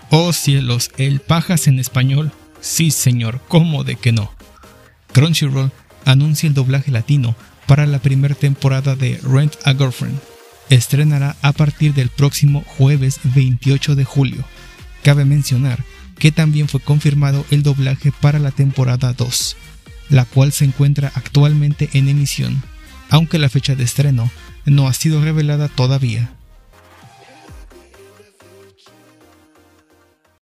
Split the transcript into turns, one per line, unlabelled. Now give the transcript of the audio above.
Oh cielos, el Pajas en español. Sí señor, ¿cómo de que no? Crunchyroll anuncia el doblaje latino para la primera temporada de Rent a Girlfriend. Estrenará a partir del próximo jueves 28 de julio. Cabe mencionar que también fue confirmado el doblaje para la temporada 2, la cual se encuentra actualmente en emisión, aunque la fecha de estreno no ha sido revelada todavía.